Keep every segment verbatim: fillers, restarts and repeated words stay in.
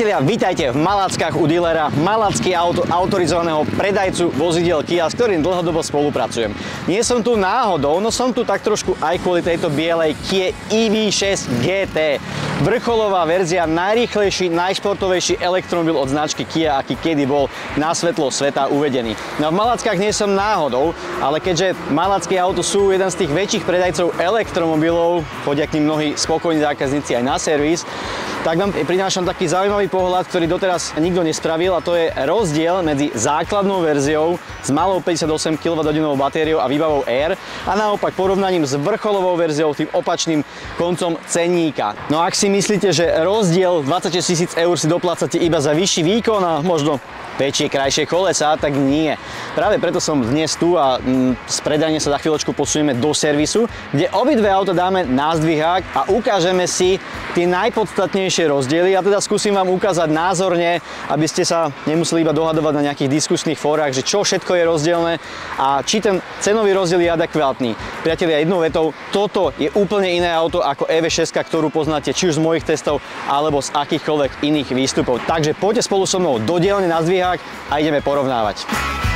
Priatelia, vítajte v Malackách u dílera Malacký auto, autorizovaného predajcu vozidiel Kia, s ktorým dlhodobo spolupracujem. Nie som tu náhodou, no som tu tak trošku aj kvôli tejto bielej Kia í ví šesť gé té. Vrcholová verzia, najrýchlejší, najšportovejší elektromobil od značky Kia, aký kedy bol na svetlo sveta uvedený. No v Malackách nie som náhodou, ale keďže Malacké auto sú jeden z tých väčších predajcov elektromobilov, chodia k nim mnohí spokojní zákazníci aj na servis, tak vám prinášam taký zaujímavý pohľad, ktorý doteraz nikto nespravil, a to je rozdiel medzi základnou verziou s malou päťdesiatosem kilowatthodín batériou a výbavou Air a naopak porovnaním s vrcholovou verziou, tým opačným koncom cenníka. No ak si myslíte, že rozdiel dvadsaťšesť tisíc eur si doplácate iba za vyšší výkon a možno väčšie, krajšie kolesá, tak nie. Práve preto som dnes tu a mm, z predajne sa za chvíľočku posunieme do servisu, kde obidve auta dáme na zdvihák a ukážeme si tie najpodstatnejšie rozdiely. Ja teda skúsim vám ukázať názorne, aby ste sa nemuseli iba dohadovať na nejakých diskusných fórach, že čo všetko je rozdielne a či ten cenový rozdiel je adekvátny. Priatelia, jednou vetou, toto je úplne iné auto ako é vé šesť, ktorú poznáte či už z mojich testov alebo z akýchkoľvek iných výstupov. Takže poďte spolu so mnou do dielne na zdvihák a ideme porovnávať.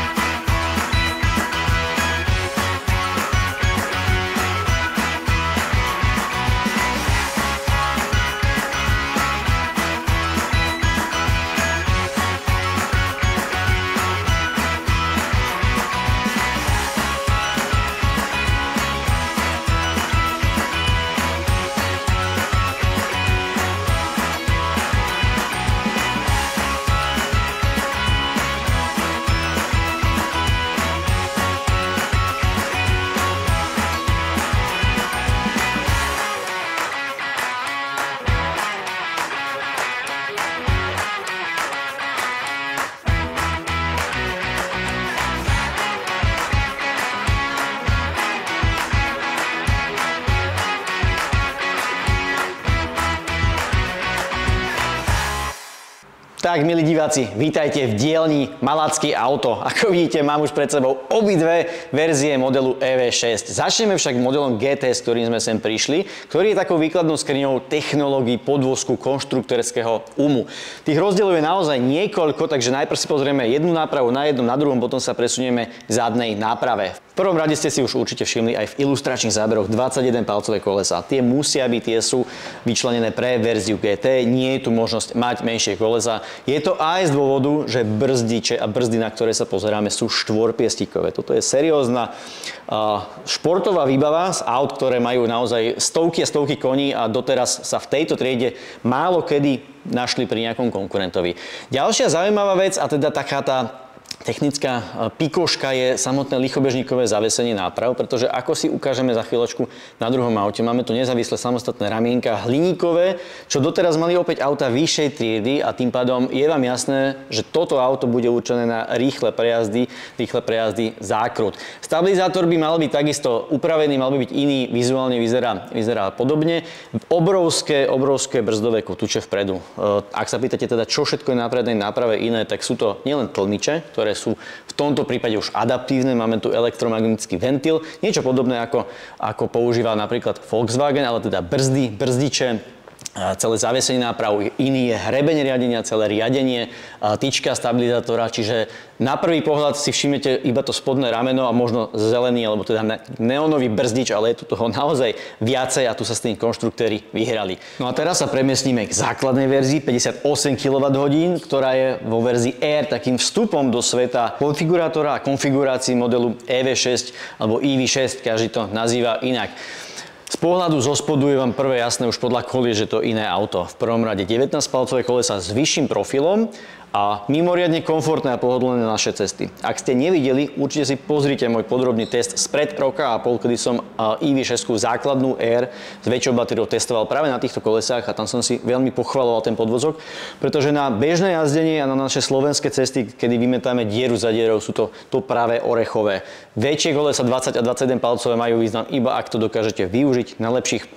Tak, milí diváci, vítajte v dielni Malacké auto. Ako vidíte, mám už pred sebou obidve verzie modelu é vé šesť. Začneme však modelom gé té, s ktorým sme sem prišli, ktorý je takou výkladnou skriňou technológií podvozku konštruktorského umu. Tých rozdielov je naozaj niekoľko, takže najprv si pozrieme jednu nápravu na jednom, na druhom, potom sa presunieme k zadnej náprave. V prvom rade ste si už určite všimli aj v ilustračných záberoch dvadsaťjeden palcové kolesá. Tie musia byť, tie sú vyčlenené pre verziu gé té, nie je tu možnosť mať menšie kolesá. Je to aj z dôvodu, že brzdiče a brzdy, na ktoré sa pozeráme, sú štvorpiestikové. Toto je seriózna uh, športová výbava z aut, ktoré majú naozaj stovky a stovky koní a doteraz sa v tejto triede málo kedy našli pri nejakom konkurentovi. Ďalšia zaujímavá vec, a teda taká tá technická pikoška, je samotné lichobežníkové zavesenie náprav, pretože ako si ukážeme za chvíľočku na druhom aute, máme tu nezávislé samostatné ramienka hliníkové, čo doteraz mali opäť auta vyššej triedy, a tým pádom je vám jasné, že toto auto bude určené na rýchle prejazdy, rýchle prejazdy zákrut. Stabilizátor by mal byť takisto upravený, mal by byť iný, vizuálne vyzerá, vyzerá podobne. Obrovské, obrovské brzdové kotúče vpredu. Ak sa pýtate teda, čo všetko je na prednej náprave iné, tak sú to nielen tlmiče, ktoré sú v tomto prípade už adaptívne. Máme tu elektromagnetický ventil, niečo podobné ako, ako používa napríklad Volkswagen, ale teda brzdy, brzdiče, celé zavesenie náprav, iný je hrebeň riadenia, celé riadenie, tyčka stabilizátora, čiže na prvý pohľad si všimnete iba to spodné rameno a možno zelený, alebo teda neónový brzdič, ale je tu toho naozaj viacej a tu sa s tým konštruktéri vyhrali. No a teraz sa premiestnime k základnej verzii päťdesiatosem kilowatthodín, ktorá je vo verzii Air takým vstupom do sveta konfigurátora a konfigurácií modelu é vé šesť alebo í ví šesť, každý to nazýva inak. Z pohľadu zo spodu je vám prvé jasné už podľa kolie, že to iné auto. V prvom rade devätnásť palcové kolesa s vyšším profilom a mimoriadne komfortné a pohodlné naše cesty. Ak ste nevideli, určite si pozrite môj podrobný test spred roka a pol, kedy som í ví šesť základnú Air s väčšou batériou testoval práve na týchto kolesách a tam som si veľmi pochvaloval ten podvozok, pretože na bežné jazdenie a na naše slovenské cesty, kedy vymetáme dieru za dierou, sú to, to práve orechové. Väčšie kolesa dvadsať a dvadsaťjeden palcové majú význam iba ak to dokážete využiť na lepších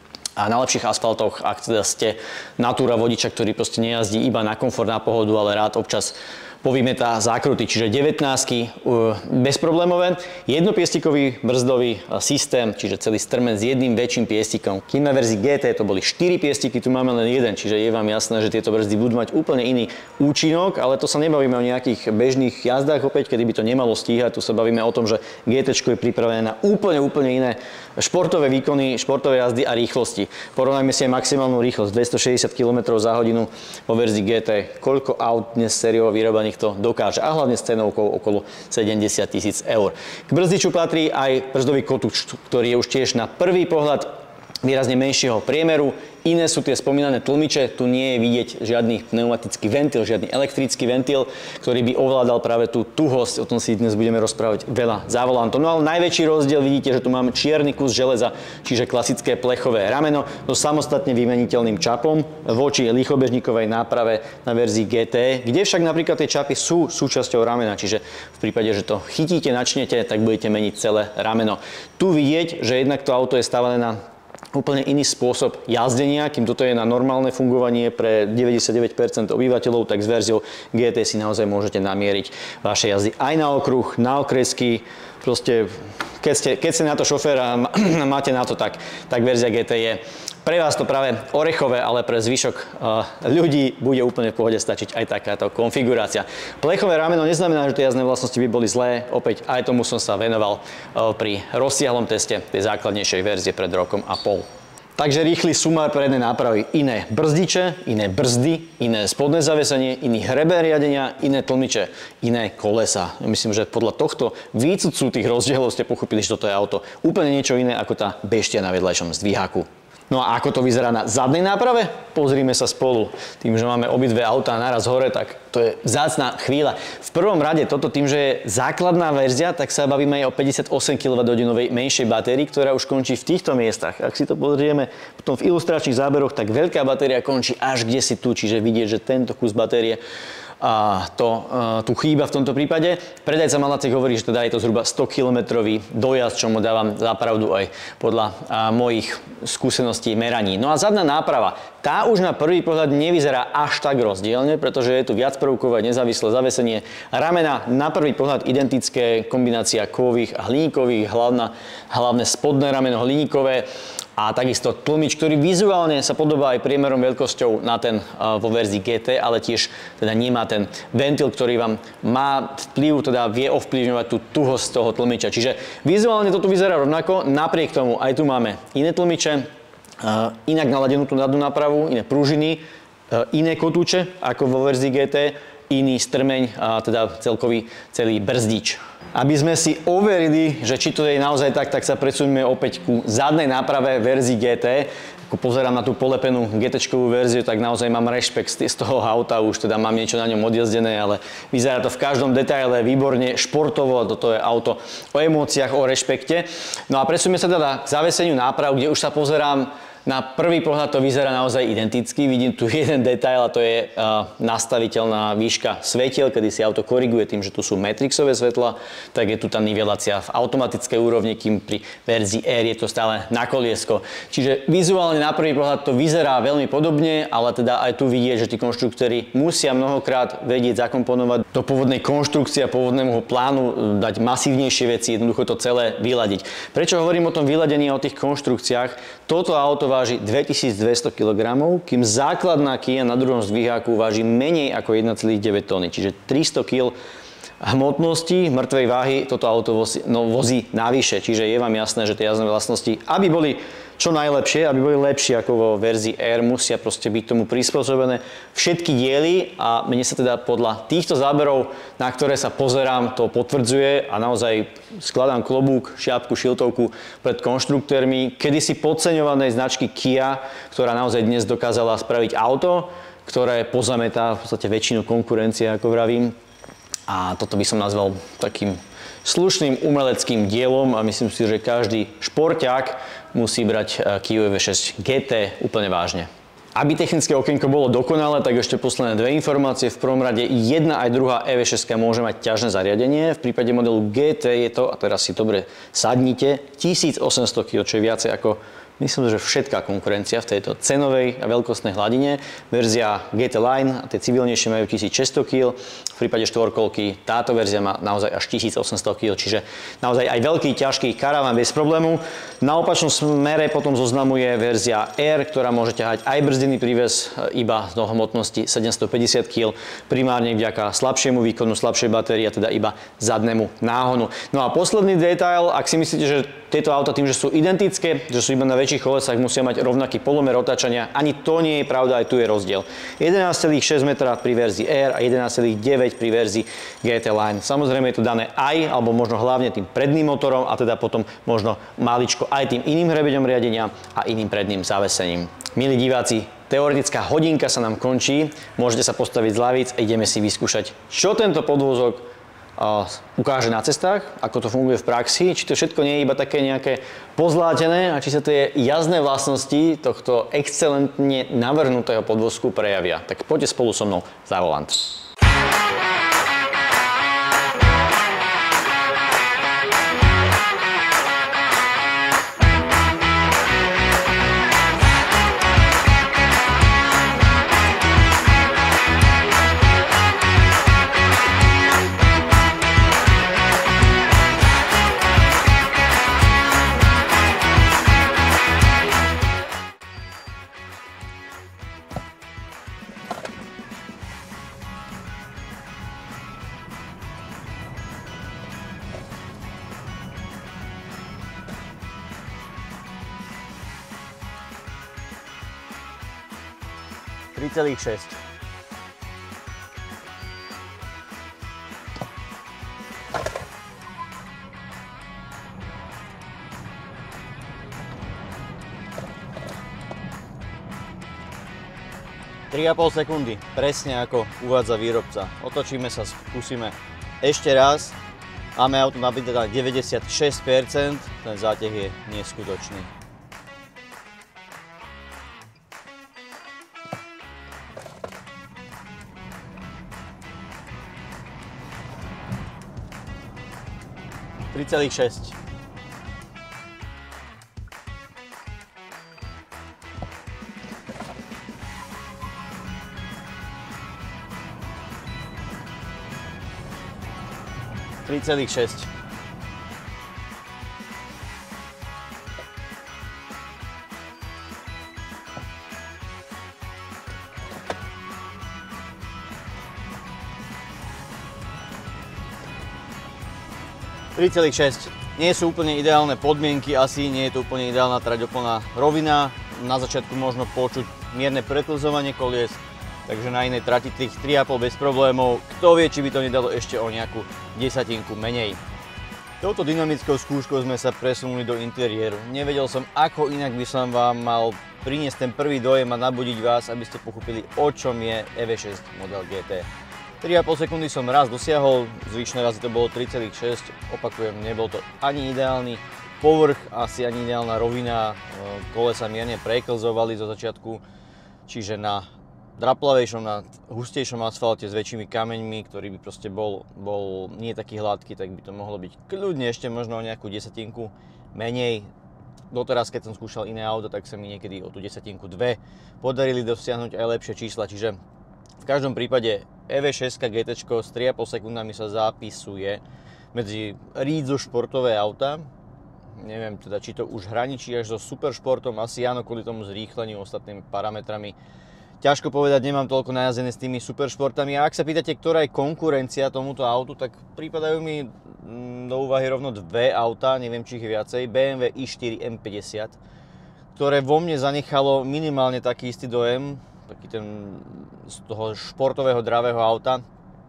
a na lepších asfaltoch, ak teda ste natúra vodiča, ktorý proste nejazdí iba na komfort, na pohodu, ale rád občas povymetá zákruty, čiže devätnásť bezproblémové. Jednopiestikový brzdový systém, čiže celý strmen s jedným väčším piestikom. Kým na verzii gé té to boli štyri piestiky, tu máme len jeden, čiže je vám jasné, že tieto brzdy budú mať úplne iný účinok, ale to sa nebavíme o nejakých bežných jazdách opäť, kedy by to nemalo stíhať. Tu sa bavíme o tom, že gé té je pripravené na úplne, úplne iné športové výkony, športové jazdy a rýchlosti. Porovnajme si aj maximálnu rýchlosť dvestošesťdesiat kilometrov za hodinu vo verzii gé té. Koľko aut dnes sériovo vyrobených to dokáže, a hlavne s cenovkou okolo sedemdesiat tisíc eur. K brzdiču patrí aj brzdový kotúč, ktorý je už tiež na prvý pohľad výrazne menšieho priemeru. Iné sú tie spomínané tlmiče, tu nie je vidieť žiadny pneumatický ventil, žiadny elektrický ventil, ktorý by ovládal práve tú tuhosť, o tom si dnes budeme rozprávať veľa za volantom. No ale najväčší rozdiel vidíte, že tu máme čierny kus železa, čiže klasické plechové rameno so samostatne vymeniteľným čapom voči líchobežníkovej náprave na verzii gé té, kde však napríklad tie čapy sú súčasťou ramena, čiže v prípade, že to chytíte, načnete, tak budete meniť celé rameno. Tu vidieť, že jednak to auto je stavané na úplne iný spôsob jazdenia, kým toto je na normálne fungovanie pre deväťdesiatdeväť percent obyvateľov, tak s verziou gé té si naozaj môžete namieriť vaše jazdy aj na okruh, na okresky, proste keď ste, keď ste na to šofér a máte na to, tak, tak verzia gé té je pre vás to práve orechové, ale pre zvyšok uh, ľudí bude úplne v pohode stačiť aj takáto konfigurácia. Plechové rameno neznamená, že tie jazdné vlastnosti by boli zlé. Opäť aj tomu som sa venoval uh, pri rozsiahlom teste tej základnejšej verzie pred rokom a pol. Takže rýchly sumár prednej nápravy. Iné brzdiče, iné brzdy, iné spodné zavesenie, iný hreber riadenia, iné tlmiče, iné kolesa. Myslím, že podľa tohto výcucu tých rozdielov ste pochopili, že toto je auto úplne niečo iné ako tá beštia na vedľajšom zdviháku. No a ako to vyzerá na zadnej náprave? Pozrime sa spolu. Tým, že máme obidve autá naraz hore, tak to je vzácna chvíľa. V prvom rade toto tým, že je základná verzia, tak sa bavíme aj o päťdesiatosem kilowatthodín menšej batérii, ktorá už končí v týchto miestach. Ak si to pozrieme potom v ilustračných záberoch, tak veľká batéria končí až kde si tu, čiže vidieť, že tento kus batérie a to uh, tu chýba v tomto prípade. Predajca Malaciek hovorí, že teda je to zhruba sto kilometrový dojazd, čo mu dávam za pravdu aj podľa uh, mojich skúseností meraní. No a zadná náprava, tá už na prvý pohľad nevyzerá až tak rozdielne, pretože je tu viacprvkové nezávislé zavesenie. Ramena na prvý pohľad identické, kombinácia kovových a hliníkových, hlavná, hlavné spodné rameno hliníkové. A takisto tlmič, ktorý vizuálne sa podobá aj priemerom veľkosťou na ten uh, vo verzii gé té, ale tiež teda nemá ten ventil, ktorý vám má vplyv, teda vie ovplyvňovať tú tuhosť toho tlmiča. Čiže vizuálne to tu vyzerá rovnako, napriek tomu aj tu máme iné tlmiče, uh, inak naladenú tú zadnú nápravu, iné pružiny, uh, iné kotúče ako vo verzii gé té, iný strmeň a teda celkový celý brzdič. Aby sme si overili, že či to je naozaj tak, tak sa presuňme opäť ku zadnej náprave verzii gé té. Ako pozerám na tú polepenú gé téčkovú verziu, tak naozaj mám rešpekt z toho auta, už teda mám niečo na ňom odjazdené, ale vyzerá to v každom detaile výborne, športovo, toto je auto o emóciách, o rešpekte. No a presuňme sa teda k zaveseniu náprav, kde už sa pozerám. Na prvý pohľad to vyzerá naozaj identicky. Vidím tu jeden detail a to je uh, nastaviteľná výška svetiel, kedy si auto koriguje tým, že tu sú matrixové svetla, tak je tu tá nivelácia v automatickej úrovni, kým pri verzii R je to stále na koliesko. Čiže vizuálne na prvý pohľad to vyzerá veľmi podobne, ale teda aj tu vidieť, že tí konštruktéri musia mnohokrát vedieť zakomponovať do pôvodnej konštrukcie a pôvodnému plánu, dať masívnejšie veci, jednoducho to celé vyladiť. Prečo hovorím o tom vyladení a o tých konštrukciách? Toto auto váži dvetisícdvesto kilogramov, kým základná Kia na druhom zdviháku váži menej ako jeden celá deväť tony, čiže tristo kilogramov hmotnosti, mŕtvej váhy toto auto vozí, no, vozí navyše, čiže je vám jasné, že tie jazdné vlastnosti, aby boli čo najlepšie, aby boli lepšie ako vo verzii R, musia proste byť tomu prispôsobené všetky diely a mne sa teda podľa týchto záberov, na ktoré sa pozerám, to potvrdzuje a naozaj skladám klobúk, šiapku, šiltovku pred konštruktérmi kedysi podceňovanej značky Kia, ktorá naozaj dnes dokázala spraviť auto, ktoré pozametá v podstate väčšinu konkurencie, ako vravím. A toto by som nazval takým slušným umeleckým dielom a myslím si, že každý šporťák musí brať Kia é vé šesť gé té úplne vážne. Aby technické okienko bolo dokonalé, tak ešte posledné dve informácie. V prvom rade jedna aj druhá é vé šesť môže mať ťažné zariadenie. V prípade modelu gé té je to, a teraz si dobre sadnite, tisícosemsto kilogramov, čo je viacej ako myslím, že všetká konkurencia v tejto cenovej a veľkostnej hladine. Verzia gé té Line, tie civilnejšie majú tisícšesťsto kíl, v prípade štvorkolky táto verzia má naozaj až tisícosemsto kíl, čiže naozaj aj veľký, ťažký karavan bez problému. Na opačnom smere potom zoznamuje verzia R, ktorá môže ťahať aj brzdený príves iba z hmotnosti sedemstopäťdesiat kíl, primárne vďaka slabšiemu výkonu, slabšej batérie, a teda iba zadnému náhonu. No a posledný detail, ak si myslíte, že tieto auta tým, že sú identické, že sú iba na väčších kolesách, musia mať rovnaký polomer otáčania, ani to nie je pravda, aj tu je rozdiel. jedenásť celá šesť metra pri verzii R a jedenásť celá deväť pri verzii gé té Line. Samozrejme je to dané aj, alebo možno hlavne tým predným motorom, a teda potom možno maličko aj tým iným hrebeňom riadenia a iným predným zavesením. Milí diváci, teoretická hodinka sa nám končí, môžete sa postaviť z lavíc a ideme si vyskúšať, čo tento podvozok ukáže na cestách, ako to funguje v praxi, či to všetko nie je iba také nejaké pozlátené a či sa tie jazdné vlastnosti tohto excelentne navrhnutého podvozku prejavia. Tak poďte spolu so mnou za volant. tri celá šesť. tri a pol sekundy, presne ako uvádza výrobca. Otočíme sa, skúsime ešte raz. Máme auto nabité na deväťdesiatšesť percent, ten záteh je neskutočný. tri celá šesť. tri celá šesť. tri celá šesť. Nie sú úplne ideálne podmienky, asi nie je to úplne ideálna traťoplná rovina. Na začiatku možno počuť mierne preklzovanie kolies, takže na inej trati tých tri a pol bez problémov. Kto vie, či by to nedalo ešte o nejakú desatinku menej. Touto dynamickou skúškou sme sa presunuli do interiéru. Nevedel som, ako inak by som vám mal priniesť ten prvý dojem a nabudiť vás, aby ste pochopili, o čom je é vé šesť model gé té. tri a pol sekundy som raz dosiahol, zvyšné razy to bolo tri celá šesť, opakujem, nebol to ani ideálny povrch, asi ani ideálna rovina, kolesa mierne preklzovali zo začiatku, čiže na draplavejšom, na hustejšom asfalte s väčšími kameňmi, ktorý by proste bol, bol nie taký hladký, tak by to mohlo byť kľudne ešte možno o nejakú desatinku menej. Doteraz, keď som skúšal iné auto, tak sa mi niekedy o tú desatinku dve podarili dosiahnuť aj lepšie čísla, čiže v každom prípade é vé šesť gé té s tri a pol sekundami sa zapisuje medzi rídzo športové auta. Neviem teda, či to už hraničí až so superšportom, asi áno, kvôli tomu zrýchleniu, ostatnými parametrami. Ťažko povedať, nemám toľko najazdené s tými superšportami. A ak sa pýtate, ktorá je konkurencia tomuto autu, tak prípadajú mi do úvahy rovno dve autá, neviem, či ich viacej. bé em vé í štyri em päťdesiat, ktoré vo mne zanechalo minimálne taký istý dojem, taký ten z toho športového dravého auta,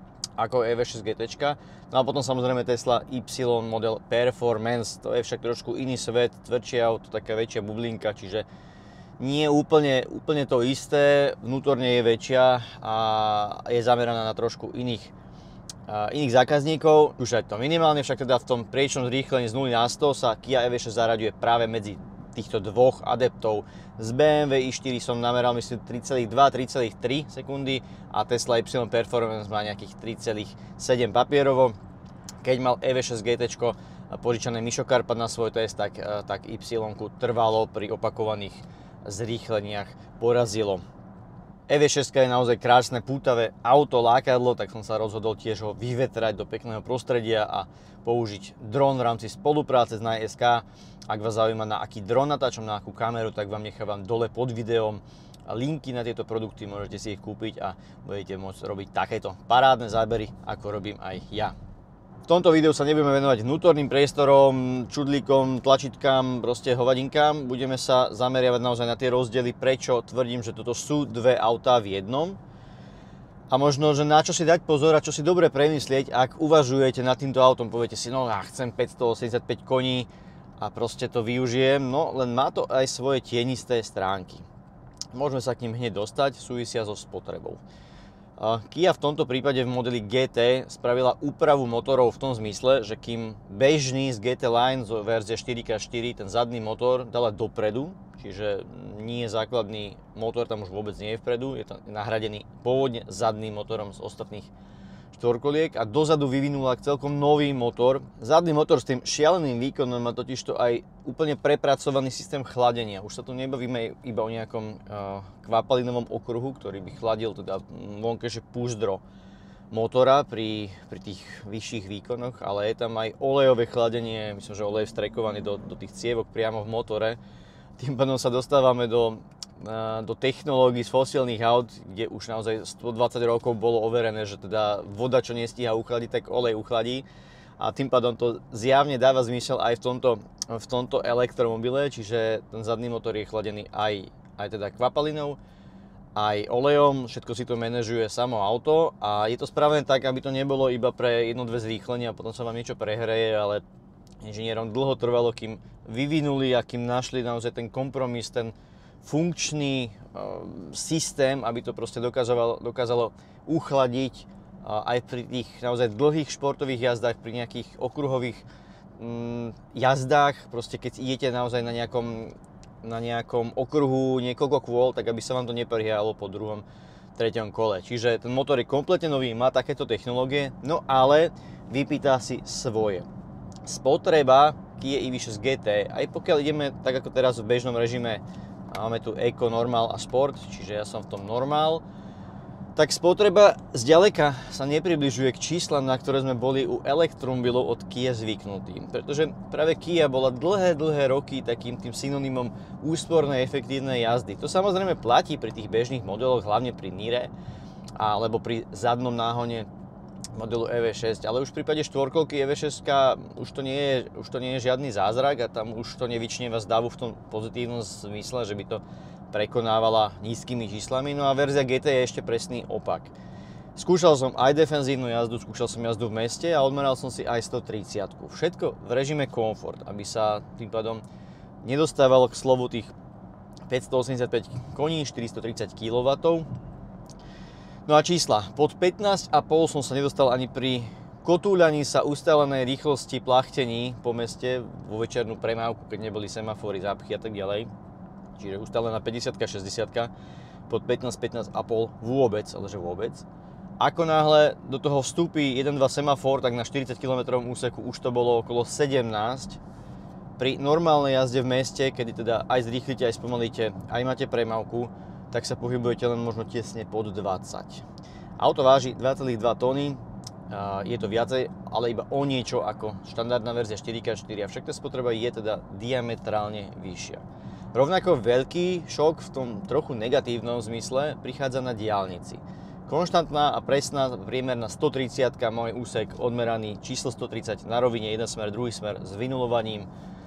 ako é vé šesť gé té. No a potom samozrejme Tesla Y model Performance, to je však trošku iný svet, tvrdšie auto, taká väčšia bublinka, čiže nie úplne, úplne to isté, vnútorne je väčšia a je zameraná na trošku iných, uh, iných zákazníkov. Už aj to minimálne, však teda v tom priečnom zrýchlení z nuly na sto sa Kia é vé šesť zaraďuje práve medzi týchto dvoch adeptov. Z bé em vé í štyri som nameral myslím tri celá dva, tri celá tri sekundy a Tesla Y Performance má nejakých tri celá sedem papierovo. Keď mal é vé šesť gé té požičané Mišo Karpat na svoj test, tak, tak Y-ku trvalo pri opakovaných zrýchleniach porazilo. é vé šesť je naozaj krásne, pútavé auto, lákadlo, tak som sa rozhodol tiež ho vyvetrať do pekného prostredia a použiť dron v rámci spolupráce s Nine es ká. Ak vás zaujíma, na aký dron natáčam, na akú kameru, tak vám nechávam dole pod videom linky na tieto produkty, môžete si ich kúpiť a budete môcť robiť takéto parádne zábery, ako robím aj ja. V tomto videu sa nebudeme venovať vnútorným priestorom, čudlíkom, tlačítkam, proste hovadinkám. Budeme sa zameriavať naozaj na tie rozdiely, prečo tvrdím, že toto sú dve autá v jednom. A možno, že na čo si dať pozor a čo si dobre premyslieť, ak uvažujete nad týmto autom. Poviete si, no ja chcem päťstoosemdesiatpäť koní a proste to využijem, no len má to aj svoje tienisté stránky. Môžeme sa k nim hneď dostať, súvisia so spotrebou. Kia v tomto prípade v modeli gé té spravila úpravu motorov v tom zmysle, že kým bežný z gé té Line z verzie štyri ká štyri ten zadný motor dala dopredu, čiže nie je základný motor, tam už vôbec nie je vpredu, je tam nahradený pôvodne zadným motorom z ostatných štvorkoliek a dozadu vyvinula celkom nový motor. Zadný motor s tým šialeným výkonom má totižto aj úplne prepracovaný systém chladenia. Už sa tu nebavíme iba o nejakom uh, kvapalinovom okruhu, ktorý by chladil teda vonkajšie púzdro motora pri, pri tých vyšších výkonoch, ale je tam aj olejové chladenie, myslím, že olej je vstrekovaný do, do tých cievok priamo v motore. Tým pádom sa dostávame do do technológií z fosílnych aut, kde už naozaj stodvadsať rokov bolo overené, že teda voda, čo nestíha uchladiť, tak olej uchladí. A tým pádom to zjavne dáva zmysel aj v tomto, v tomto elektromobile, čiže ten zadný motor je chladený aj, aj teda kvapalinou, aj olejom, všetko si to manažuje samo auto a je to spravené tak, aby to nebolo iba pre jedno, dve zrýchlenia a potom sa vám niečo prehreje, ale inžinierom dlho trvalo, kým vyvinuli a kým našli naozaj ten kompromis, ten funkčný uh, systém, aby to proste dokázalo, dokázalo uchladiť uh, aj pri tých naozaj dlhých športových jazdách, pri nejakých okruhových um, jazdách, proste keď idete naozaj na nejakom, na nejakom okruhu niekoľko kôl, tak aby sa vám to neprehrialo po druhom, treťom kole. Čiže ten motor je kompletne nový, má takéto technológie, no ale vypýta si svoje. Spotreba Kia í ví šesť gé té, aj pokiaľ ideme tak ako teraz v bežnom režime, máme tu Eco, Normal a Sport, čiže ja som v tom Normal, tak spotreba zďaleka sa nepribližuje k číslam, na ktoré sme boli u elektromobilov od Kia zvyknutí. Pretože práve Kia bola dlhé, dlhé roky takým tým synonymom úspornej, efektívnej jazdy. To samozrejme platí pri tých bežných modeloch, hlavne pri Nire, alebo pri zadnom náhone modelu é vé šesť, ale už v prípade štvorkolky é vé šesť už to nie je, už to nie je žiadny zázrak a tam už to nevyčnieva z davu v tom pozitívnom zmysle, že by to prekonávala nízkymi číslami, no a verzia gé té je ešte presný opak. Skúšal som aj defenzívnu jazdu, skúšal som jazdu v meste a odmeral som si aj stotridsať. Všetko v režime komfort, aby sa tým pádom nedostávalo k slovu tých päťstoosemdesiatpäť koní, štyristotridsať kilowattov. No a čísla. Pod pätnásť a pol som sa nedostal ani pri kotúľaní sa ustálenej rýchlosti plachtení po meste vo večernú premávku, keď neboli semafory, zápchy a tak ďalej. Čiže ustálená päťdesiat šesťdesiat, pod pätnásť pätnásť a pol vôbec, ale že vôbec. Ako náhle do toho vstúpi jeden dva semafor, tak na štyridsať kilometrov úseku už to bolo okolo sedemnásť. Pri normálnej jazde v meste, kedy teda aj zrýchlite, aj spomalíte, aj máte premávku, tak sa pohybujete len možno tesne pod dvadsať. Auto váži dva celé dva tóny, je to viacej, ale iba o niečo ako štandardná verzia štyri ká štyri, avšak tá spotreba je teda diametrálne vyššia. Rovnako veľký šok v tom trochu negatívnom zmysle prichádza na diaľnici. Konštantná a presná priemerná stotridsať, môj úsek odmeraný číslo stotridsať na rovine, jeden smer, druhý smer s vynulovaním.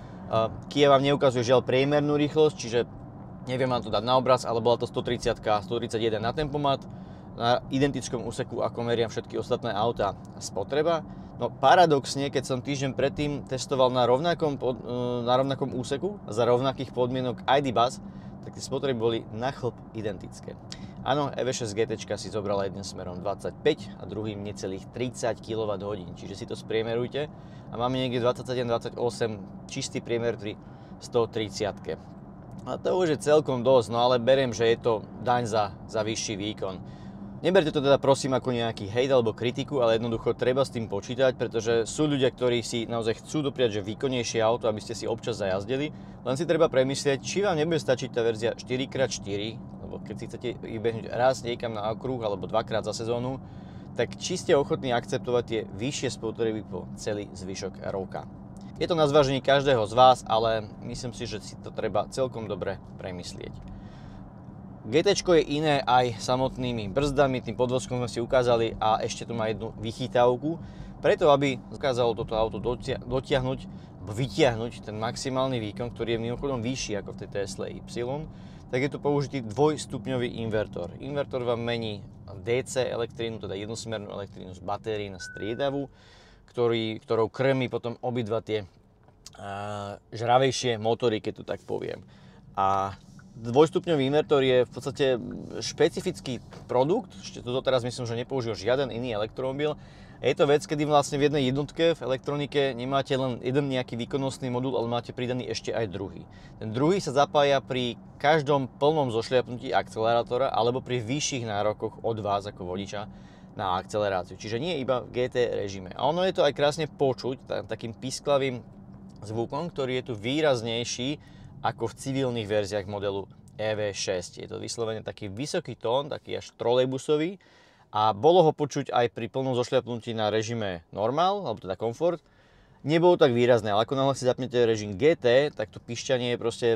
Kia vám neukazuje žiaľ priemernú rýchlosť, čiže neviem vám to dať na obraz, ale bola to stotridsať, stotridsaťjeden na tempomat, na identickom úseku, ako meriam všetky ostatné autá. Spotreba? No paradoxne, keď som týždeň predtým testoval na rovnakom, pod, na rovnakom úseku, za rovnakých podmienok í dé Buzz, tak tie spotreby boli na chlp identické. Áno, é vé šesť gé té si zobrala jedným smerom dvadsaťpäť a druhým necelých tridsať kilowatthodín, čiže si to spriemerujte a máme niekde dvadsaťsedem dvadsaťosem čistý priemer pri stotridsať. A to už je celkom dosť, no ale beriem, že je to daň za, za vyšší výkon. Neberte to teda prosím ako nejaký hejt alebo kritiku, ale jednoducho treba s tým počítať, pretože sú ľudia, ktorí si naozaj chcú dopriať, že výkonnejšie auto, aby ste si občas zajazdili, len si treba premyslieť, či vám nebude stačiť tá verzia štyri krát štyri, lebo keď si chcete vybehnúť raz niekam na okruh alebo dvakrát za sezónu, tak či ste ochotní akceptovať tie vyššie spotreby po celý zvyšok roka. Je to na zvážení každého z vás, ale myslím si, že si to treba celkom dobre premyslieť. GTčko je iné aj samotnými brzdami, tým podvozkom sme si ukázali a ešte tu má jednu vychytávku. Preto, aby dokázalo toto auto dotiahnuť, vytiahnuť ten maximálny výkon, ktorý je mimochodom vyšší ako v tej Tesle Y, tak je tu použitý dvojstupňový invertor. Invertor vám mení dé cé elektrínu, teda jednosmernú elektrínu z batérií na striedavú, ktorý, ktorou krmí potom obidva tie uh, žravejšie motory, keď to tak poviem. A dvojstupňový invertor je v podstate špecifický produkt, ešte to teraz myslím, že nepoužil žiaden iný elektromobil. Je to vec, kedy vlastne v jednej jednotke v elektronike nemáte len jeden nejaký výkonnostný modul, ale máte pridaný ešte aj druhý. Ten druhý sa zapája pri každom plnom zošliapnutí akcelerátora alebo pri vyšších nárokoch od vás ako vodiča na akceleráciu. Čiže nie iba v gé té režime. A ono je to aj krásne počuť takým pisklavým zvukom, ktorý je tu výraznejší ako v civilných verziách modelu é vé šesť. Je to vyslovene taký vysoký tón, taký až trolejbusový a bolo ho počuť aj pri plnom zošľapnutí na režime normál, alebo teda komfort. Nebolo tak výrazné, ale ako náhle si zapnete režim gé té, tak to pišťanie je proste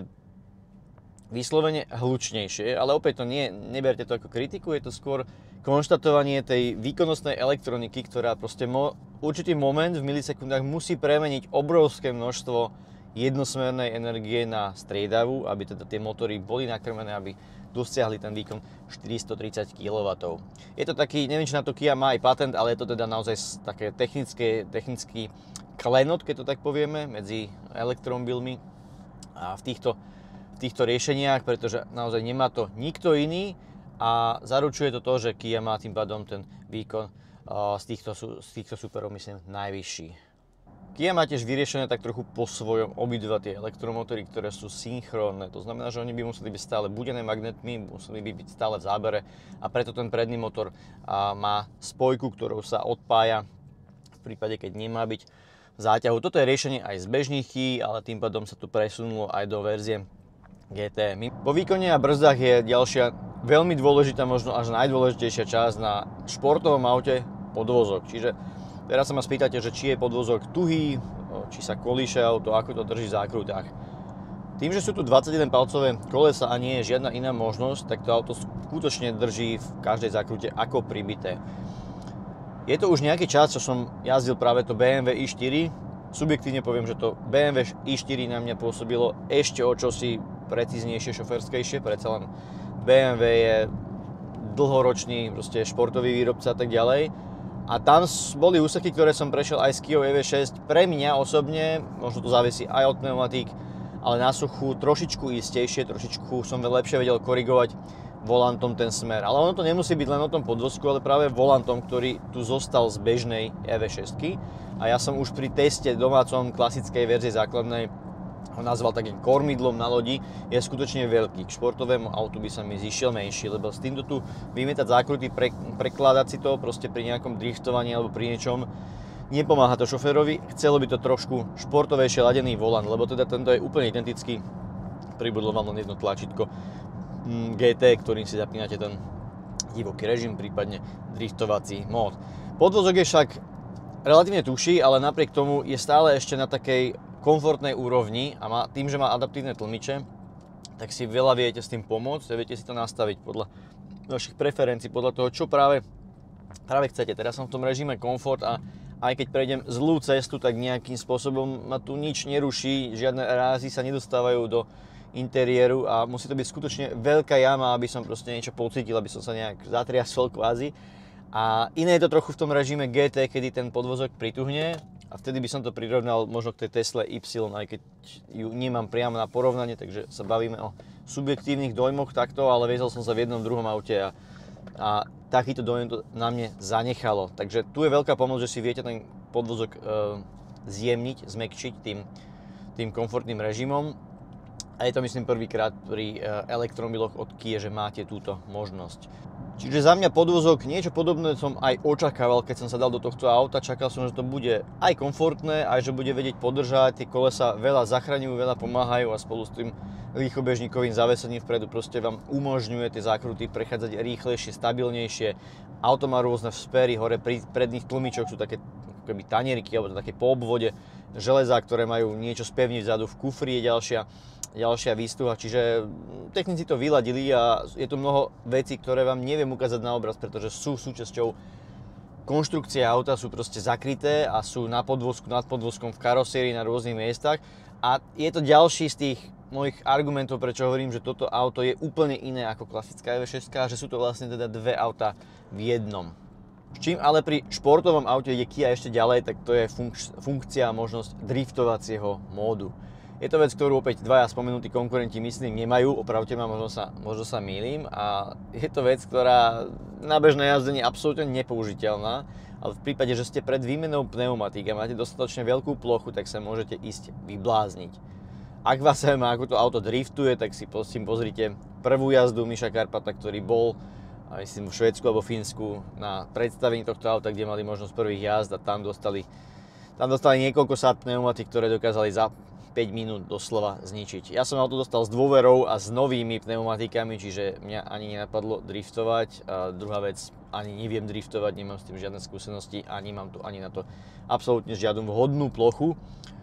vyslovene hlučnejšie, ale opäť to nie, neberte to ako kritiku, je to skôr konštatovanie tej výkonnostnej elektroniky, ktorá proste mo, určitý moment v milisekundách musí premeniť obrovské množstvo jednosmernej energie na striedavú, aby teda tie motory boli nakrmené, aby dosiahli ten výkon štyristotridsať kilowattov. Je to taký, neviem, či na to Kia má aj patent, ale je to teda naozaj také technické, technický klenot, keď to tak povieme, medzi elektromobilmi a v týchto, v týchto riešeniach, pretože naozaj nemá to nikto iný a zaručuje to to, že Kia má tým pádom ten výkon z týchto, z týchto superov, myslím, najvyšší. Kia má tiež vyriešené tak trochu po svojom obidva tie elektromotory, ktoré sú synchrónne. To znamená, že oni by museli byť stále budené magnetmi, museli by byť stále v zábere a preto ten predný motor má spojku, ktorou sa odpája v prípade, keď nemá byť v záťahu. Toto je riešenie aj z bežných Kia, ale tým pádom sa to presunulo aj do verzie gé té. Po výkone a brzdách je ďalšia veľmi dôležitá, možno až najdôležitejšia časť na športovom aute podvozok. Čiže teraz sa ma spýtate, že či je podvozok tuhý, či sa kolíše auto, ako to drží v zákrutách. Tým, že sú tu dvadsaťjeden palcové kolesa a nie je žiadna iná možnosť, tak to auto skutočne drží v každej zákrute ako pribité. Je to už nejaký čas, čo som jazdil práve to bé em vé í štyri. Subjektívne poviem, že to bé em vé í štyri na mňa pôsobilo ešte o čosi precíznejšie, šoférskejšie, predsa len bé em vé je dlhoročný proste športový výrobca a tak ďalej. A tam boli úseky, ktoré som prešiel aj s Kiou é vé šesť. Pre mňa osobne, možno to závisí aj od pneumatík, ale na suchu trošičku istejšie, trošičku som lepšie vedel korigovať volantom ten smer. Ale ono to nemusí byť len o tom podvozku, ale práve volantom, ktorý tu zostal z bežnej é vé šesť. A ja som už pri teste domácom klasickej verzie základnej ho nazval takým kormidlom na lodi, je skutočne veľký. K športovému autu by sa mi zišiel menší, lebo s týmto tu vymietať zákruty, pre, prekladať si to proste pri nejakom driftovaní alebo pri niečom, nepomáha to šoférovi. Chcelo by to trošku športovejšie ladený volant, lebo teda tento je úplne identický. Pribudlo vám len jedno tlačítko gé té, ktorým si zapínate ten divoký režim, prípadne driftovací mód. Podvozok je však relatívne tuší, ale napriek tomu je stále ešte na takej komfortnej úrovni a má, tým, že má adaptívne tlmiče, tak si veľa viete s tým pomôcť a viete si to nastaviť podľa vašich preferencií, podľa toho, čo práve, práve chcete. Teraz som v tom režime komfort a aj keď prejdem zlú cestu, tak nejakým spôsobom ma tu nič neruší, žiadne rázy sa nedostávajú do interiéru a musí to byť skutočne veľká jama, aby som proste niečo pocítil, aby som sa nejak zatriasol kvázi. A iné je to trochu v tom režime gé té, kedy ten podvozok prituhne. A vtedy by som to prirovnal možno k tej Tesle Y, aj keď ju nemám priamo na porovnanie, takže sa bavíme o subjektívnych dojmoch takto, ale viezol som sa v jednom druhom aute a, a takýto dojem to na mne zanechalo. Takže tu je veľká pomoc, že si viete ten podvozok e, zjemniť, zmäkčiť tým, tým komfortným režimom. A je to myslím prvýkrát pri elektromobiloch od Kia, že máte túto možnosť. Čiže za mňa podvozok, niečo podobné som aj očakával, keď som sa dal do tohto auta. Čakal som, že to bude aj komfortné, aj že bude vedieť podržať. Tie kolesa veľa zachraňujú, veľa pomáhajú a spolu s tým rýchlobežníkovým zavesením vpredu proste vám umožňuje tie zákruty prechádzať rýchlejšie, stabilnejšie. Auto má rôzne vzpery, hore pri predných tlmičoch sú také keby tanieriky alebo také po obvode železa, ktoré majú niečo spevniť vzadu. V kufri je ďalšia ďalšia výstuha, čiže technici to vyladili a je tu mnoho vecí, ktoré vám neviem ukázať na obraz, pretože sú súčasťou konštrukcie auta, sú proste zakryté a sú na podvozku, nad podvozkom v karosérii na rôznych miestach a je to ďalší z tých mojich argumentov, prečo hovorím, že toto auto je úplne iné ako klasická é vé šesť a že sú to vlastne teda dve auta v jednom. S čím ale pri športovom aute ide Kia ešte ďalej, tak to je funk- funkcia a možnosť driftovacieho módu. Je to vec, ktorú opäť dvaja spomenutí konkurenti myslím nemajú, opravte ma, možno sa, možno sa mýlim a je to vec, ktorá na bežné jazdenie je absolútne nepoužiteľná, ale v prípade, že ste pred výmenou pneumatík a máte dostatočne veľkú plochu, tak sa môžete ísť vyblázniť. Ak vás zaujíma, ako to auto driftuje, tak si prosím pozrite prvú jazdu Miša Karpata, ktorý bol myslím v Švédsku alebo Fínsku na predstavení tohto auta, kde mali možnosť prvých jazd a tam dostali, tam dostali niekoľko sád pneumatík, ktoré dokázali za päť minút doslova zničiť. Ja som auto dostal s dôverou a s novými pneumatikami, čiže mňa ani nenapadlo driftovať. A druhá vec, ani neviem driftovať, nemám s tým žiadne skúsenosti a nemám tu ani na to absolútne žiadnu vhodnú plochu.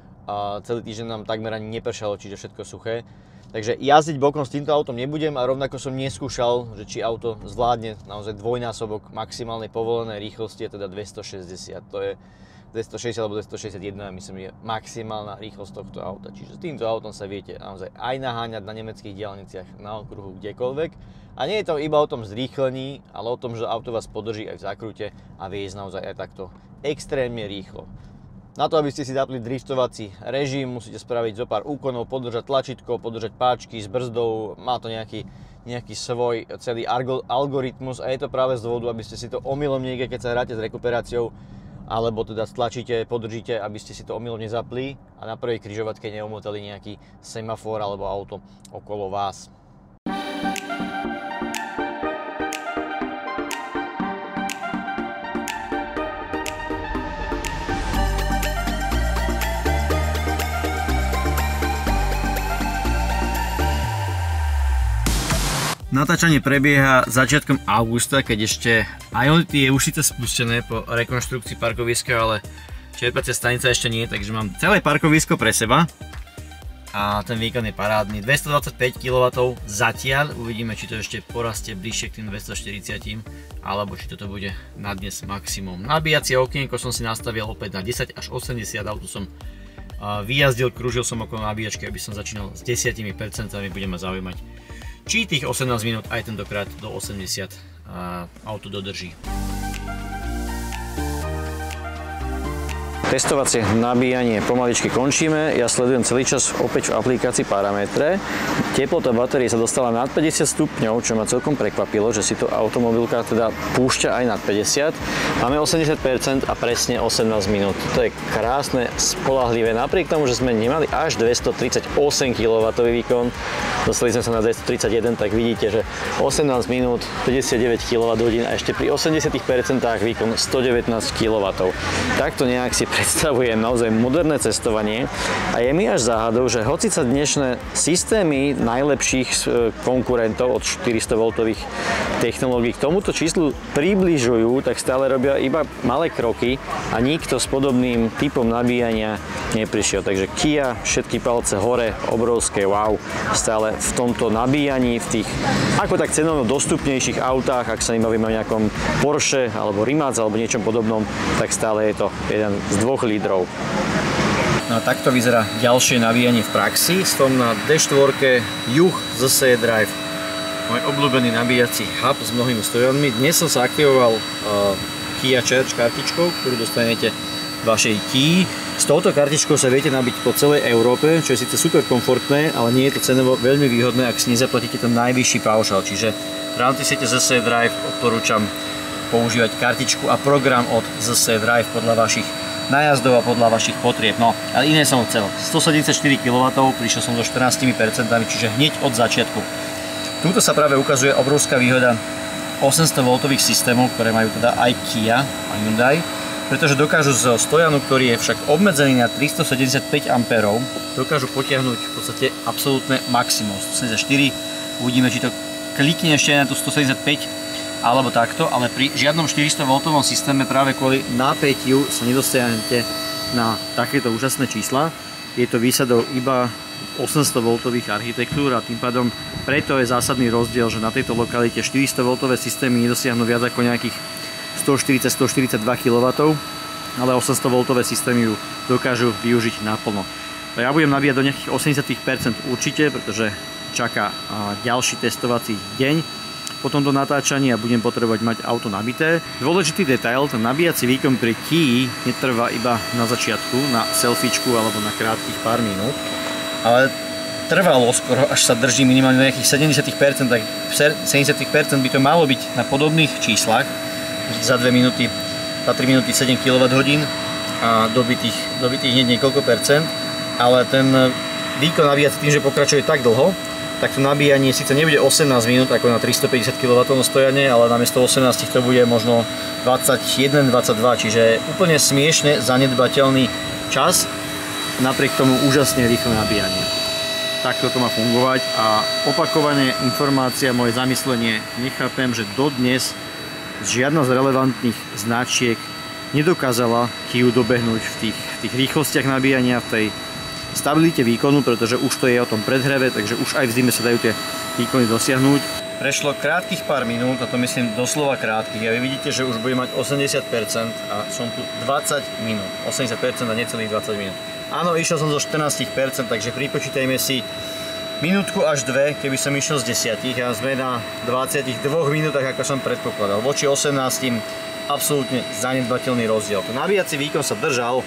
A celý týždeň nám takmer ani nepršalo, čiže všetko suché. Takže jazdiť bokom s týmto autom nebudem a rovnako som neskúšal, že či auto zvládne naozaj dvojnásobok maximálnej povolenej rýchlosti, je teda dvestošesťdesiat. To je dvestošesťdesiat alebo dvestošesťdesiatjeden, myslím, je maximálna rýchlosť tohto auta. Čiže s týmto autom sa viete naozaj aj naháňať na nemeckých diaľniciach, na okruhu, kdekoľvek. A nie je to iba o tom zrýchlení, ale o tom, že auto vás podrží aj v zákrute a vie ísť naozaj aj takto extrémne rýchlo. Na to, aby ste si zapli driftovací režim, musíte spraviť zo pár úkonov, podržať tlačítko, podržať páčky s brzdou, má to nejaký, nejaký svoj celý algoritmus a je to práve z dôvodu, aby ste si to omylom niekde, keď sa hráte s rekuperáciou, alebo teda stlačíte, podržíte, aby ste si to omylom nezapli a na prvej križovatke neomotali nejaký semafor alebo auto okolo vás. Natáčanie prebieha začiatkom augusta, keď ešte Ionity je už síce spustené po rekonštrukcii parkoviska, ale čerpacia stanica ešte nie, takže mám celé parkovisko pre seba a ten výkon je parádny. dvestodvadsaťpäť kilowattov zatiaľ, uvidíme, či to ešte porastie bližšie k tým dvestoštyridsať, alebo či toto bude na dnes maximum. Nabíjacie okienko som si nastavil opäť na desať až osemdesiat, auto som vyjazdil, krúžil som okolo nabíjačky, aby som začínal s desať percent, bude ma zaujímať, či tých osemnásť minút aj tentokrát do osemdesiat auto dodrží. Testovacie nabíjanie pomaličky končíme. Ja sledujem celý čas opäť v aplikácii parametre. Teplota batérie sa dostala nad päťdesiat stupňov, čo ma celkom prekvapilo, že si to automobilka teda púšťa aj nad päťdesiat. Máme osemdesiat percent a presne osemnásť minút. To je krásne, spoľahlivé. Napriek tomu, že sme nemali až dvestotridsaťosem kilowattov výkon, dostali sme sa na dvestotridsaťjeden, tak vidíte, že osemnásť minút, päťdesiatdeväť kilowatthodín a ešte pri osemdesiat percent výkon stodevätnásť kilowattov. Takto nejak si predstavujem naozaj moderné cestovanie a je mi až záhadou, že hoci sa dnešné systémy najlepších konkurentov od štyristovoltových technológií k tomuto číslu približujú, tak stále robia iba malé kroky a nikto s podobným typom nabíjania neprišiel. Takže Kia, všetky palce hore, obrovské wow, stále v tomto nabíjaní, v tých ako tak cenovo dostupnejších autách, ak sa nebavíme o nejakom Porsche alebo Rimac alebo niečom podobnom, tak stále je to jeden z dvoch lídrov. No a takto vyzerá ďalšie nabíjanie v praxi. Som na dé štyri Juh zet es é Drive. Môj obľúbený nabíjací hub s mnohými strojonmi. Dnes som sa aktivoval uh, Kia Charge kartičkou, ktorú dostanete v vašej Kii. S touto kartičkou sa viete nabiť po celej Európe, čo je síce super komfortné, ale nie je to cenovo veľmi výhodné, ak si nezaplatíte ten najvyšší paušal. Čiže v rámci siete zet es é Drive odporúčam používať kartičku a program od zet es é Drive podľa vašich najazdov a podľa vašich potrieb. No, ale iné som chcel. stosedemdesiatštyri kilowattov, prišiel som so štrnásť percent, čiže hneď od začiatku. Tuto sa práve ukazuje obrovská výhoda osemsto voltových systémov, ktoré majú teda aj Kia a Hyundai, pretože dokážu zo stojanu, ktorý je však obmedzený na tristosedemdesiatpäť ampérov, dokážu potiahnuť v podstate absolútne maximum. stosedemdesiatštyri, uvidíme, či to klikne ešte aj na tú stosedemdesiatpäť alebo takto, ale pri žiadnom štyristo voltovom systéme práve kvôli napätiu sa nedosiahnete na takéto úžasné čísla. Je to výsadou iba osemsto voltových architektúr a tým pádom preto je zásadný rozdiel, že na tejto lokalite štyristo voltové systémy nedosiahnu viac ako nejakých stoštyridsať až stoštyridsaťdva kilowattov, ale osemsto voltové systémy ju dokážu využiť naplno. Ja budem nabíjať do nejakých osemdesiat percent určite, pretože čaká ďalší testovací deň po tomto natáčaní a budem potrebovať mať auto nabité. Dôležitý detail, ten nabíjací výkon pri Kii netrvá iba na začiatku, na selfiečku alebo na krátkych pár minút, ale trvalo skoro, až sa drží minimálne nejakých sedemdesiat percent, tak sedemdesiat percent by to malo byť na podobných číslach. Za dve minúty, za tri minúty sedem kilowatthodín a dobitých, dobitých hneď niekoľko percent, ale ten výkon nabíjací tým, že pokračuje tak dlho, tak to nabíjanie síce nebude osemnásť minút ako na tristopäťdesiat kilowattov stojane, ale namiesto osemnásť to bude možno dvadsaťjeden dvadsaťdva, čiže úplne smiešne zanedbateľný čas, napriek tomu úžasne rýchle nabíjanie. Takto to má fungovať a opakovane informácia, moje zamyslenie, nechápem, že dodnes žiadna z relevantných značiek nedokázala Kiu dobehnúť v tých, v tých rýchlostiach nabíjania, v tej stabilite výkonu, pretože už to je o tom predhreve, takže už aj v zime sa dajú tie výkony dosiahnuť. Prešlo krátkych pár minút, a to myslím doslova krátkych, a vy vidíte, že už bude mať osemdesiat percent a som tu dvadsať minút, osemdesiat percent a necelých dvadsať minút. Áno, išiel som zo štrnásť percent, takže pripočítajme si minútku až dve, keby som išiel z desať a sme na dvadsaťdva minútach, ako som predpokladal. Voči osemnástym absolútne zanedbateľný rozdiel. Ten nabíjací výkon sa držal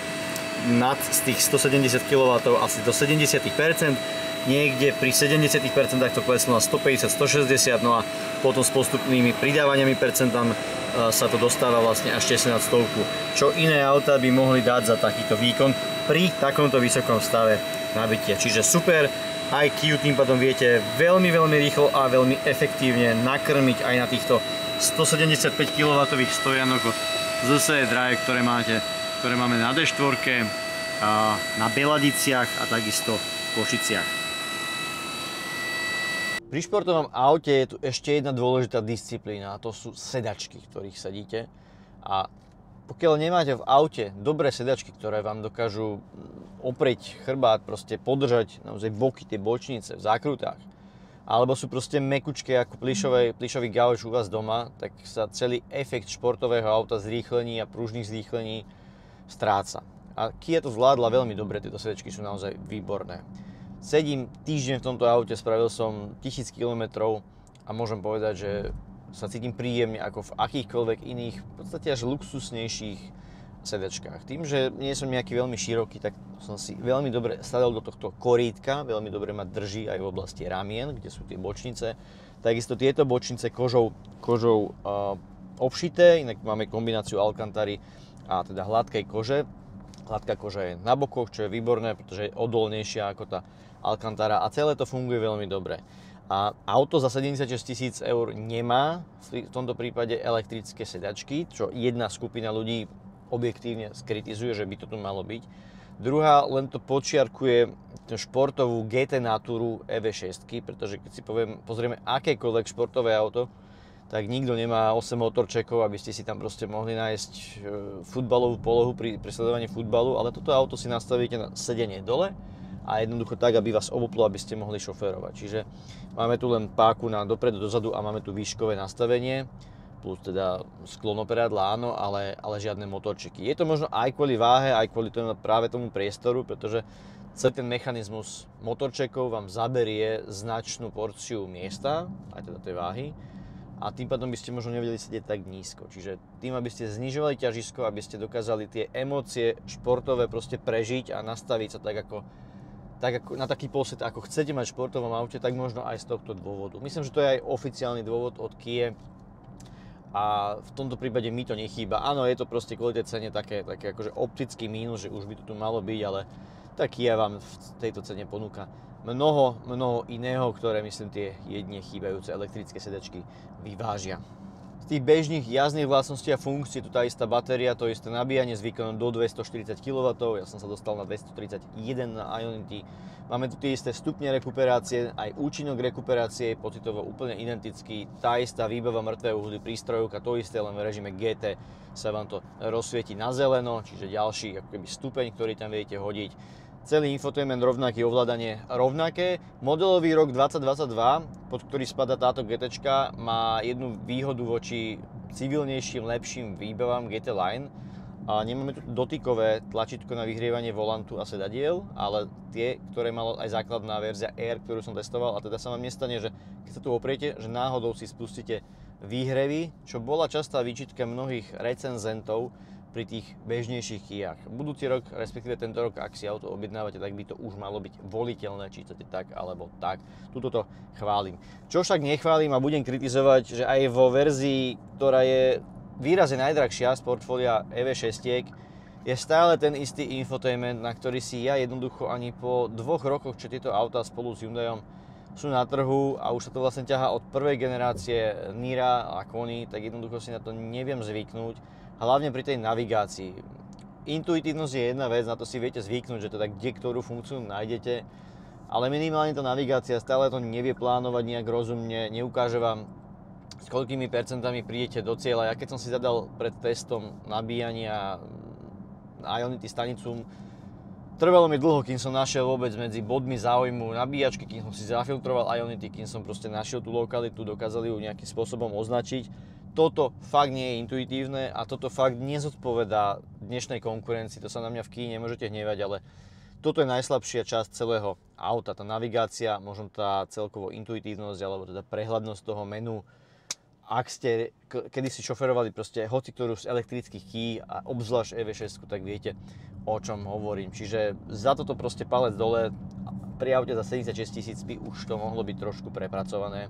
nad z tých stosedemdesiat kilowattov asi do sedemdesiat percent, niekde pri sedemdesiat percent to kleslo na stopäťdesiat až stošesťdesiat, no a potom s postupnými pridávaniami percent tam sa to dostáva vlastne až tesne nad stovku. Čo iné auta by mohli dať za takýto výkon pri takomto vysokom stave nabitia. Čiže super, aj Kiu tým pádom viete veľmi, veľmi rýchlo a veľmi efektívne nakrmiť aj na týchto stosedemdesiatpäť kilowattov stojanoch od zet es é Drive, ktoré máte ktoré máme na dé štyri, na Beladiciach a takisto v Košiciach. Pri športovom aute je tu ešte jedna dôležitá disciplína, a to sú sedačky, v ktorých sedíte. A pokiaľ nemáte v aute dobré sedačky, ktoré vám dokážu oprieť chrbát, proste podržať naozaj boky, tie bočnice v zákrutách, alebo sú proste mekučké ako plišové, plišový gauč u vás doma, tak sa celý efekt športového auta, zrýchlení a pružných zrýchlení stráca. A Kia to zvládla veľmi dobre, tieto sedačky sú naozaj výborné. Sedím týždeň v tomto aute, spravil som tisíc kilometrov a môžem povedať, že sa cítim príjemne ako v akýchkoľvek iných, v podstate až luxusnejších sedačkách. Tým, že nie som nejaký veľmi široký, tak som si veľmi dobre sadol do tohto korítka, veľmi dobre ma drží aj v oblasti ramien, kde sú tie bočnice. Takisto tieto bočnice kožou, kožou uh, obšité, inak máme kombináciu Alcantary a teda hladkej kože. Hladká koža je na bokoch, čo je výborné, pretože je odolnejšia ako tá Alcantara a celé to funguje veľmi dobre. A auto za sedemdesiatšesť tisíc eur nemá v tomto prípade elektrické sedačky, čo jedna skupina ľudí objektívne skritizuje, že by to tu malo byť. Druhá len to počiarkuje športovú gé té Naturu é vé šesť, pretože keď si poviem, pozrieme akékoľvek športové auto, tak nikto nemá osem motorčekov, aby ste si tam proste mohli nájsť futbalovú polohu pri, pri sledovaní futbalu, ale toto auto si nastavíte na sedenie dole a jednoducho tak, aby vás oboplo, aby ste mohli šoférovať. Čiže máme tu len páku na dopredu, dozadu a máme tu výškové nastavenie, plus teda sklonoperádla áno, ale, ale žiadne motorčeky. Je to možno aj kvôli váhe, aj kvôli tomu, práve tomu priestoru, pretože celý ten mechanizmus motorčekov vám zaberie značnú porciu miesta, aj teda tej váhy, a tým pádom by ste možno nevedeli sedieť tak nízko. Čiže tým, aby ste znižovali ťažisko, aby ste dokázali tie emócie športové proste prežiť a nastaviť sa tak ako, tak ako na taký pocit, ako chcete mať v športovom aute, tak možno aj z tohto dôvodu. Myslím, že to je aj oficiálny dôvod od Kie, a v tomto prípade mi to nechýba. Áno, je to proste kvôli tej cene také, také akože optický mínus, že už by to tu malo byť, ale tak Kia vám v tejto cene ponúka mnoho, mnoho iného, ktoré myslím tie jedine chýbajúce elektrické sedačky vyvážia. Z tých bežných jazdných vlastností a funkcií tu tá istá batéria, to isté nabíjanie s výkonom do dvestoštyridsať kilowattov, ja som sa dostal na dvestotridsaťjeden na Ionity. Máme tu tie isté stupne rekuperácie, aj účinok rekuperácie je pocitovo úplne identický, tá istá výbava mŕtvého uhly prístrojovka, to isté, len v režime gé té sa vám to rozsvieti na zeleno, čiže ďalší ako keby stupeň, ktorý tam viete hodiť. Celý infotainment rovnaký, ovládanie rovnaké. Modelový rok dvadsať dvadsaťdva, pod ktorý spadá táto GTčka, má jednu výhodu voči civilnejším, lepším výbavám gé té Line. A nemáme tu dotykové tlačítko na vyhrievanie volantu a sedadiel, ale tie, ktoré mala aj základná verzia Air, ktorú som testoval, a teda sa vám nestane, že keď sa tu opriete, že náhodou si spustíte výhrevy, čo bola častá výčitka mnohých recenzentov pri tých bežnejších Kiách. Budúci rok, respektíve tento rok, ak si auto objednávate, tak by to už malo byť voliteľné, či chcete tak alebo tak. Tuto to chválim. Čo však nechválim a budem kritizovať, že aj vo verzii, ktorá je výrazne najdrahšia z portfólia é vé šesť, je stále ten istý infotainment, na ktorý si ja jednoducho ani po dvoch rokoch, čo tieto autá spolu s Hyundaiom sú na trhu a už sa to vlastne ťahá od prvej generácie Nira a Kony, tak jednoducho si na to neviem zvyknúť. Hlavne pri tej navigácii. Intuitívnosť je jedna vec, na to si viete zvyknúť, že teda kde ktorú funkciu nájdete, ale minimálne tá navigácia stále to nevie plánovať nejak rozumne, neukáže vám, s koľkými percentami prídete do cieľa. Ja keď som si zadal pred testom nabíjania Ionity stanicu, trvalo mi dlho, kým som našiel vôbec medzi bodmi záujmu nabíjačky, kým som si zafiltroval Ionity, kým som proste našiel tú lokalitu, dokázali ju nejakým spôsobom označiť. Toto fakt nie je intuitívne a toto fakt nezodpovedá dnešnej konkurencii. To sa na mňa v Kii nemôžete hnevať, ale toto je najslabšia časť celého auta. Tá navigácia, možno tá celkovo intuitívnosť alebo teda prehľadnosť toho menu. Ak ste kedysi šoferovali proste hoci ktorú z elektrických Kii a obzvlášť é vé šesť, tak viete, o čom hovorím. Čiže za toto proste palec dole. Pri aute za sedemdesiatšesť tisíc by už to mohlo byť trošku prepracované.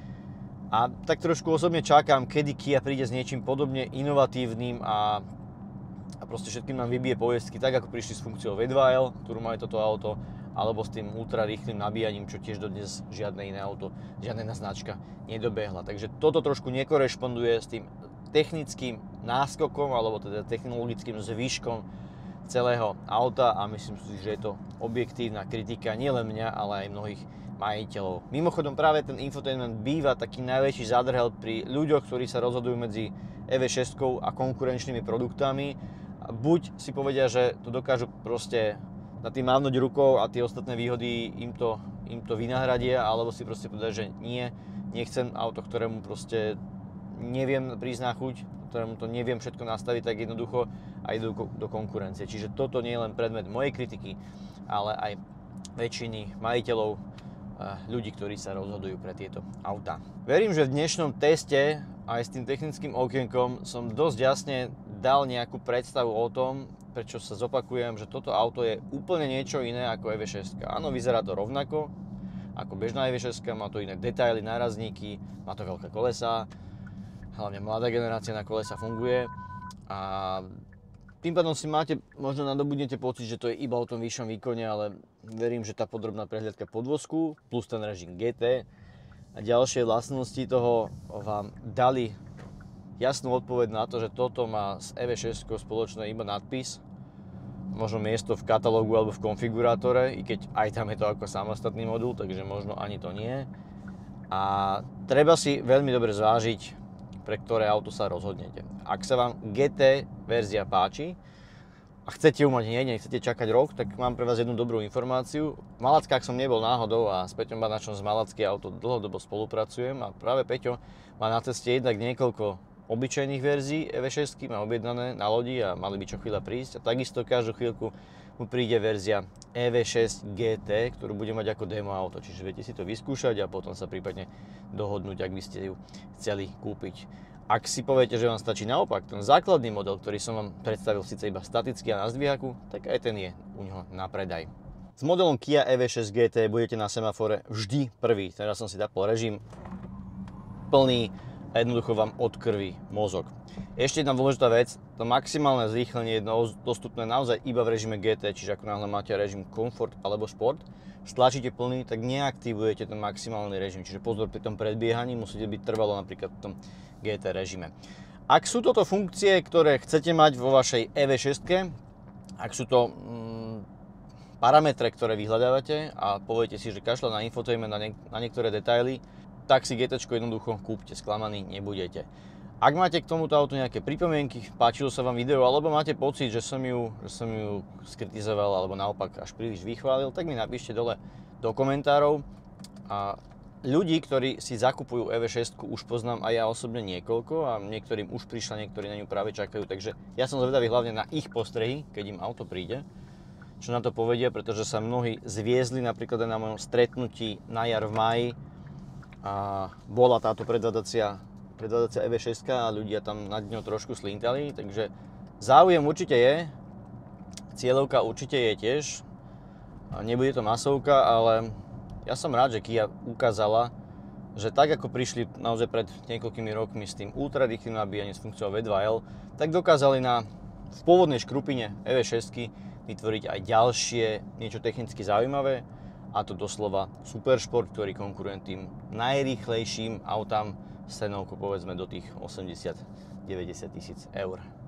A tak trošku osobne čakám, kedy Kia príde s niečím podobne inovatívnym a, a proste všetkým nám vybije pojezdky, tak ako prišli s funkciou vé dva el, ktorú má toto auto, alebo s tým ultra rýchlym nabíjaním, čo tiež dodnes žiadne iné auto, žiadna iná značka nedobehla. Takže toto trošku nekorešponduje s tým technickým náskokom, alebo teda technologickým zvyškom celého auta a myslím si, že je to objektívna kritika nielen mňa, ale aj mnohých majiteľov. Mimochodom práve ten infotainment býva taký najväčší zádrhel pri ľuďoch, ktorí sa rozhodujú medzi é vé šesť a konkurenčnými produktami. Buď si povedia, že to dokážu proste na tým mávnuť rukou a tie ostatné výhody im to, im to vynahradia, alebo si proste povedia, že nie, nechcem auto, ktorému proste neviem prísť na chuť, ktorému to neviem všetko nastaviť tak jednoducho a idú do konkurencie. Čiže toto nie je len predmet mojej kritiky, ale aj väčšiny majiteľov, ľudí, ktorí sa rozhodujú pre tieto autá. Verím, že v dnešnom teste aj s tým technickým okienkom som dosť jasne dal nejakú predstavu o tom, prečo sa zopakujem, že toto auto je úplne niečo iné ako é vé šesť. Áno, vyzerá to rovnako ako bežná é vé šesť, má to iné detaily, nárazníky, má to veľké kolesá, hlavne mladá generácia na kolesa funguje a tým pádom si máte, možno nadobudnete pocit, že to je iba o tom vyššom výkone, ale verím, že tá podrobná prehliadka podvozku plus ten režim gé té a ďalšie vlastnosti toho vám dali jasnú odpoveď na to, že toto má s é vé šesť spoločné iba nadpis, možno miesto v katalógu alebo v konfigurátore, i keď aj tam je to ako samostatný modul, takže možno ani to nie. A treba si veľmi dobre zvážiť, pre ktoré auto sa rozhodnete. Ak sa vám gé té verzia páči a chcete ju mať hneď, nechcete čakať rok, tak mám pre vás jednu dobrú informáciu. V Malackách som nebol náhodou a s Peťom Banačom z Malacky auto dlhodobo spolupracujem a práve Peťo má na ceste jednak niekoľko obyčajných verzií é vé šesť, má objednané na lodi a mali by čo chvíľa prísť a takisto každú chvíľku mu príde verzia é vé šesť gé té, ktorú bude mať ako demo auto, čiže viete si to vyskúšať a potom sa prípadne dohodnúť, ak by ste ju chceli kúpiť. Ak si poviete, že vám stačí naopak ten základný model, ktorý som vám predstavil síce iba staticky a na zdvihaku, tak aj ten je u neho na predaj. S modelom Kia é vé šesť gé té budete na semafore vždy prvý. Teraz som si dal režim plný a jednoducho vám odkrví mozog. Ešte jedna dôležitá vec, to maximálne zrýchlenie je dostupné naozaj iba v režime gé té, čiže ako náhle máte režim komfort alebo šport, stlačíte plný, tak neaktivujete ten maximálny režim, čiže pozor pri tom predbiehaní musíte byť trvalo napríklad v tom gé té režime. Ak sú toto funkcie, ktoré chcete mať vo vašej é vé šesť, ak sú to mm, parametre, ktoré vyhľadávate a poviete si, že kašľa na infotainment, na, niek- na niektoré detaily, tak si GTčko jednoducho kúpte, sklamaní nebudete. Ak máte k tomuto autu nejaké pripomienky, páčilo sa vám video, alebo máte pocit, že som ju, že som ju skritizoval, alebo naopak až príliš vychválil, tak mi napíšte dole do komentárov. A ľudí, ktorí si zakupujú é vé šesť, už poznám aj ja osobne niekoľko a niektorým už prišla, niektorí na ňu práve čakajú, takže ja som zvedavý hlavne na ich postrehy, keď im auto príde. Čo na to povedia, pretože sa mnohí zviezli napríklad aj na mojom stretnutí na jar v máji a bola táto predvádacia, predvádacia é vé šesť a ľudia tam nad ňou trošku slintali, takže záujem určite je, cieľovka určite je tiež, nebude to masovka, ale ja som rád, že Kia ukázala, že tak ako prišli naozaj pred niekoľkými rokmi s tým ultrarýchlym nabíjaním s funkciou vé dva el, tak dokázali na, v pôvodnej škrupine é vé šesť vytvoriť aj ďalšie, niečo technicky zaujímavé, a to doslova superšport, ktorý konkuruje tým najrýchlejším autám s cenovkou povedzme do tých osemdesiat deväťdesiat tisíc eur.